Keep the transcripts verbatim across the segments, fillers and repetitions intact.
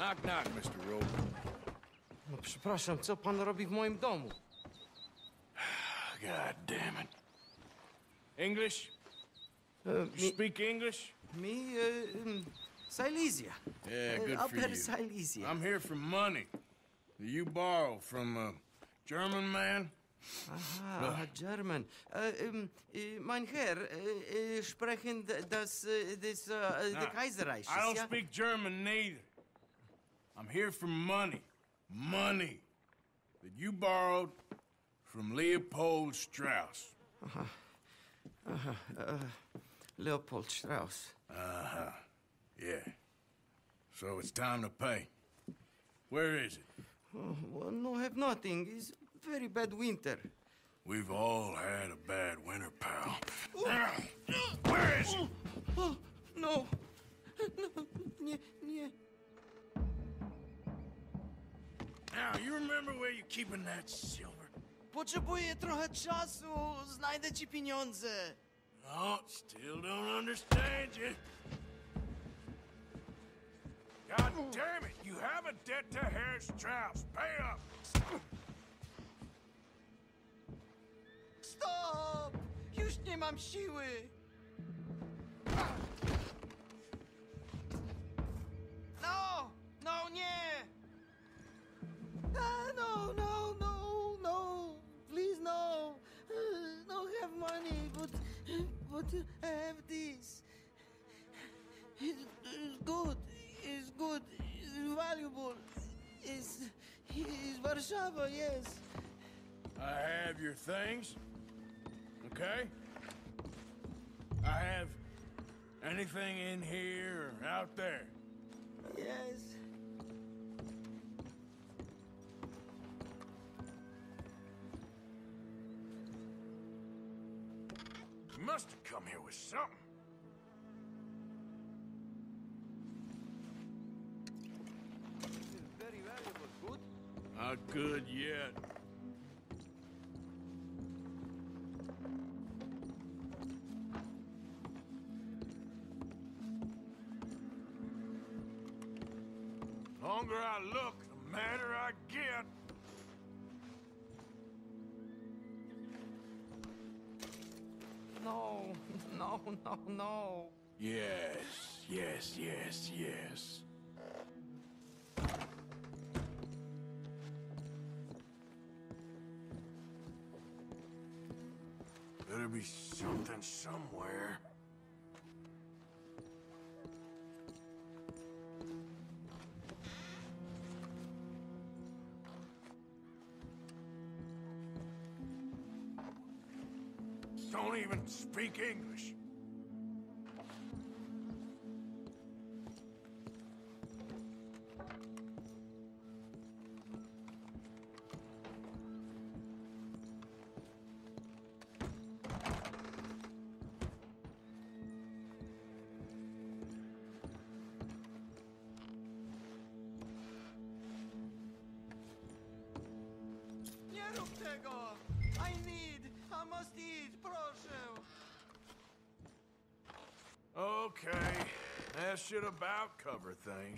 Knock, knock, mister Roper. No przepraszam, co pan robi w moim domu? God damn it. English? Uh, You me, speak English? me, uh, um, Silesia. Yeah, good uh, for Upper you. Silesia. I'm here for money that you borrow from a German man. Aha, Ugh. German. Uh, um, uh, mein Herr, uh, uh, sprechen das, uh, das, uh, Nah, the Kaiserreich, I don't ja? speak German neither. I'm here for money. Money that you borrowed from Leopold Strauss. Uh, Leopold Strauss. Uh-huh. Yeah. So it's time to pay. Where is it? Oh, well, no, have nothing. It's very bad winter. We've all had a bad winter, pal. Where is it? Oh, no. No, nie, nie. Now, you remember where you're keeping that silver? Potrzebuję trochę czasu. Znajdę ci pieniądze. No, still don't understand you. God damn it! You have a debt to Herr Strauss. Pay up! Stop! Już nie mam siły. No! No, nie! Ah, no, no, no, no. Please, no. Uh, don't have money, but, but I have this. It's, it's good. It's good. It's valuable. It's, it's Warszawa, yes. I have your things, okay? I have anything in here or out there. Yes. You must have come here with something. This is very valuable. Good? Not good yet. The longer I look, the madder I get. No, no, no, no. Yes, yes, yes, yes. Better be something somewhere. Don't even speak English. Nie rób tego! I need, I must eat, proszę! Okay, that should about cover things.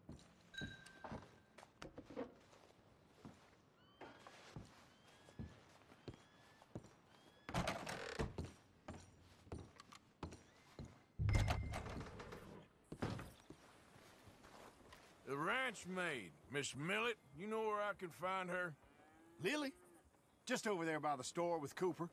The ranch maid, Miss Millet, you know where I can find her? Lily? Just over there by the store with Cooper.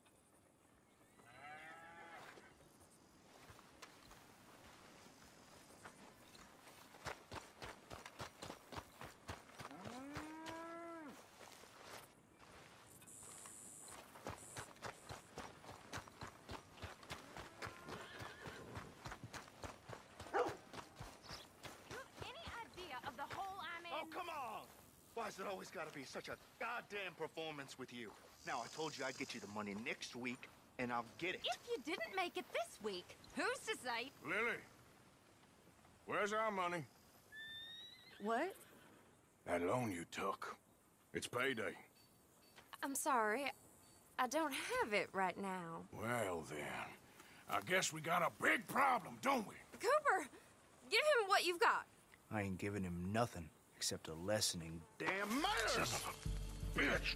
Why has it always got to be such a goddamn performance with you? Now, I told you I'd get you the money next week, and I'll get it. If you didn't make it this week, who's to say? Lily, where's our money? What? That loan you took. It's payday. I'm sorry. I don't have it right now. Well, then, I guess we got a big problem, don't we? Cooper, give him what you've got. I ain't giving him nothing except a lesson in damn manners. Bitch!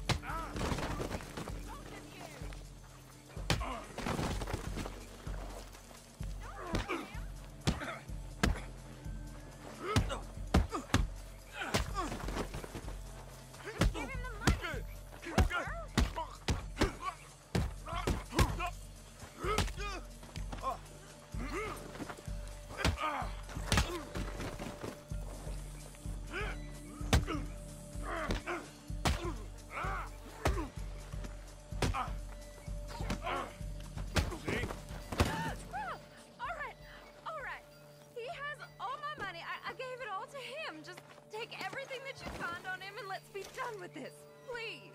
With this, please.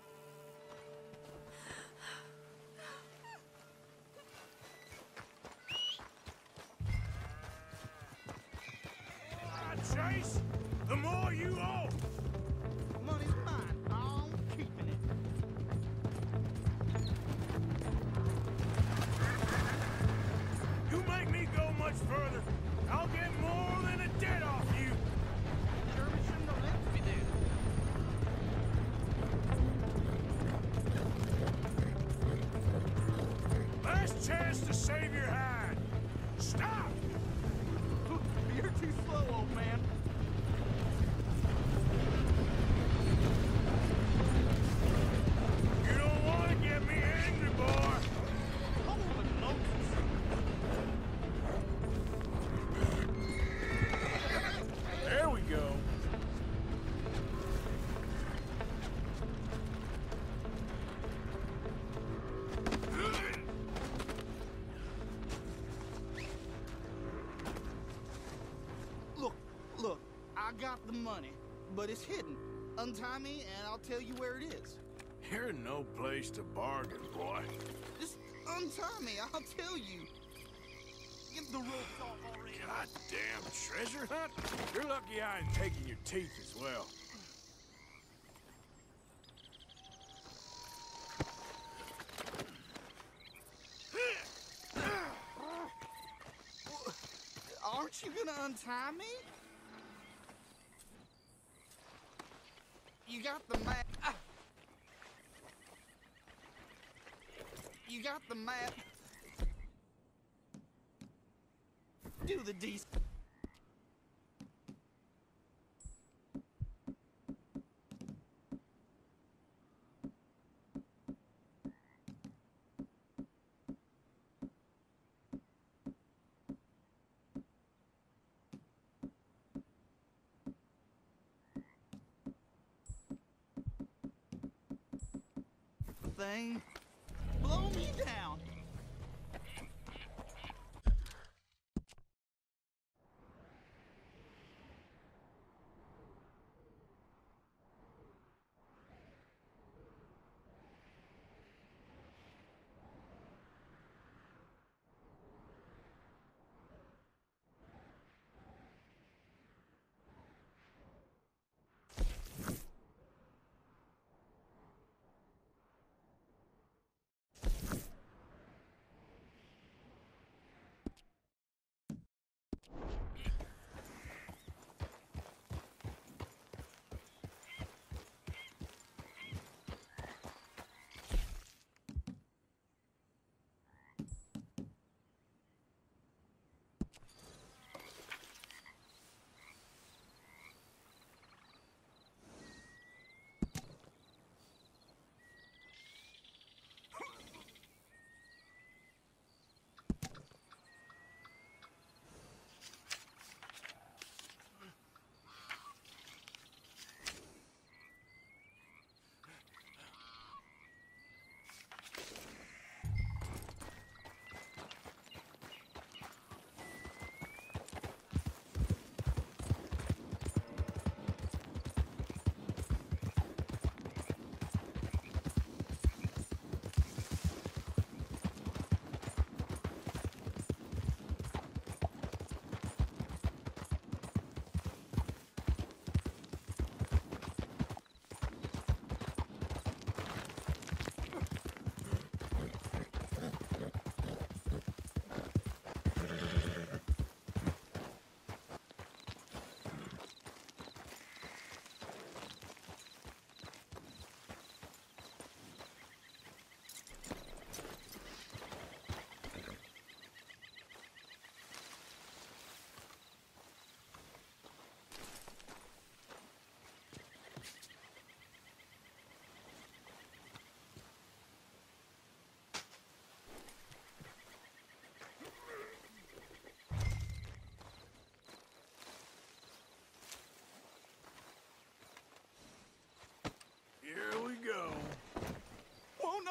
Ah, Chase, the more you owe. Money's mine. I'm keeping it. You make me go much further, I'll get more than a debt off you. Sherman shouldn't have left me there. Last chance to save your hide. Stop! You're too slow, old man. You don't want to get me angry, boy. Holy Moses. There we go. Look, look, I got the money, but it's hidden. Untie me and I'll tell you where it is. You're no place to bargain, boy. Just untie me, I'll tell you. Get the ropes off already. Goddamn treasure hunt? You're lucky I ain't taking your teeth as well. Aren't you gonna untie me? You got the map. Ah. You got the map. Do the decent. Thing. Blow me down.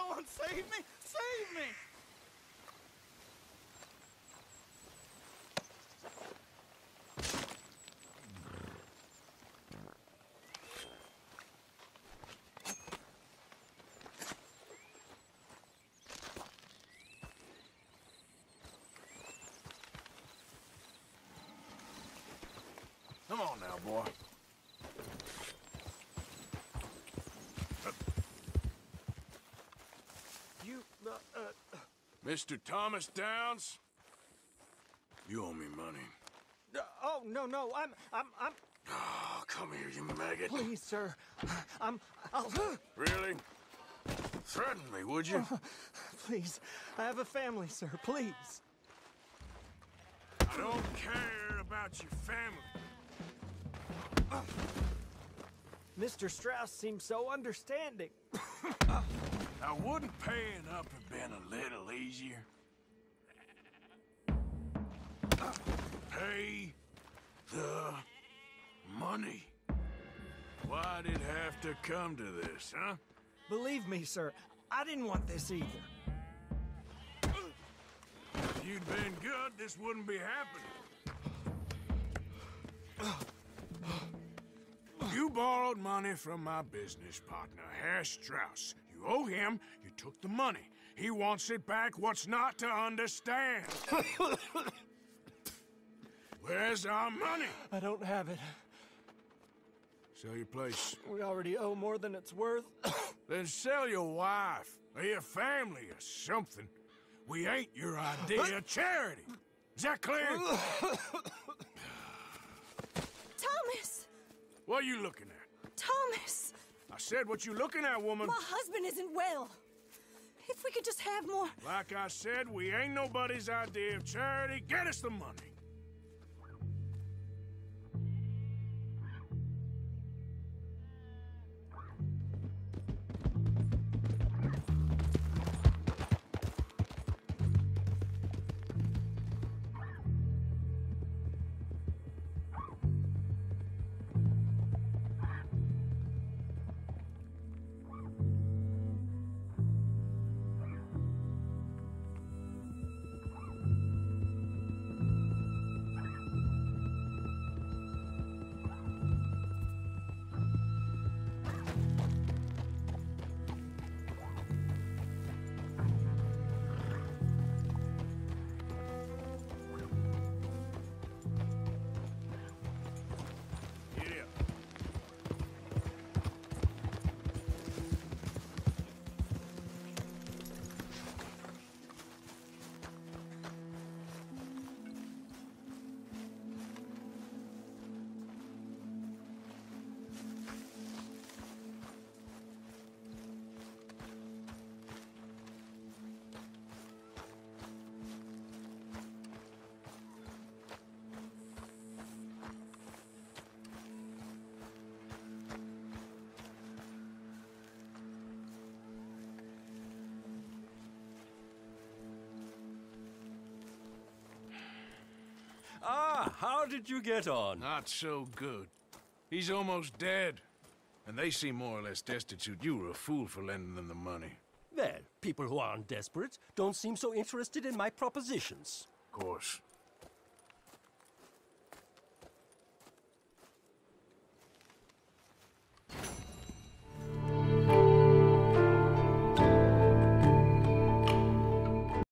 Someone save me! Save me! Come on now, boy. You, uh, uh... Mister Thomas Downs, you owe me money. Uh, oh, no, no, I'm, I'm, I'm... Oh, come here, you maggot. Please, sir. I'm... I'll... Really? Threaten me, would you? Please. I have a family, sir. Please. I don't care about your family. Mister Strauss seems so understanding. Now, wouldn't paying up have been a little easier? Pay the money. Why'd it have to come to this, huh? Believe me, sir, I didn't want this either. If you'd been good, this wouldn't be happening. You borrowed money from my business partner, Herr Strauss. You owe him, you took the money. He wants it back, what's not to understand? Where's our money? I don't have it. Sell your place. We already owe more than it's worth. Then sell your wife, or your family, or something. We ain't your idea of charity. Is that clear? Thomas! What are you looking at? Thomas! I said what you looking at, woman. My husband isn't well. If we could just have more... Like I said, we ain't nobody's idea of charity. Get us the money. Ah, how did you get on? Not so good. He's almost dead. And they seem more or less destitute. You were a fool for lending them the money. Well, people who aren't desperate don't seem so interested in my propositions. Of course.